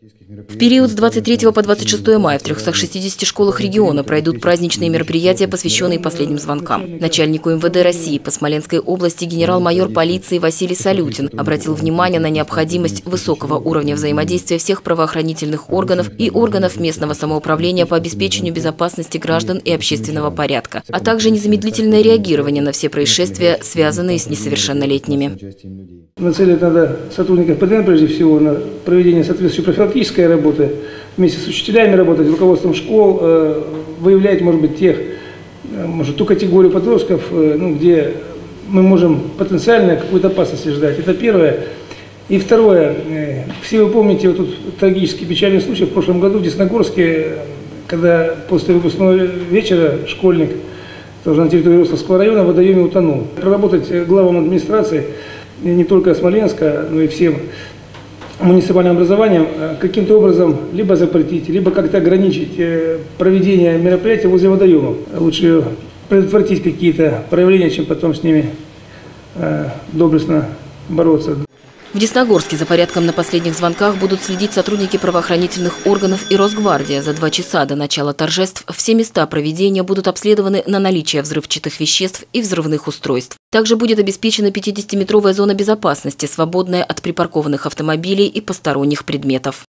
В период с 23 по 26 мая в 360 школах региона пройдут праздничные мероприятия, посвященные последним звонкам. Начальнику МВД России по Смоленской области генерал-майор полиции Василий Салютин обратил внимание на необходимость высокого уровня взаимодействия всех правоохранительных органов и органов местного самоуправления по обеспечению безопасности граждан и общественного порядка, а также незамедлительное реагирование на все происшествия, связанные с несовершеннолетними. Нацелить надо сотрудников ПДН прежде всего на проведение соответствующей профилактической работы, вместе с учителями работать, руководством школ, выявлять, может быть, ту категорию подростков, где мы можем потенциально какую-то опасность ждать. Это первое. И второе. Все вы помните вот тут трагический печальный случай в прошлом году в Десногорске, когда после выпускного вечера школьник, тоже на территории Рославского района, в водоеме утонул. Проработать главам администрации не только Смоленска, но и всем муниципальным образованием каким-то образом либо запретить, либо как-то ограничить проведение мероприятий возле водоемов. Лучше предотвратить какие-то проявления, чем потом с ними доблестно бороться. В Десногорске за порядком на последних звонках будут следить сотрудники правоохранительных органов и Росгвардия. За 2 часа до начала торжеств все места проведения будут обследованы на наличие взрывчатых веществ и взрывных устройств. Также будет обеспечена 50-метровая зона безопасности, свободная от припаркованных автомобилей и посторонних предметов.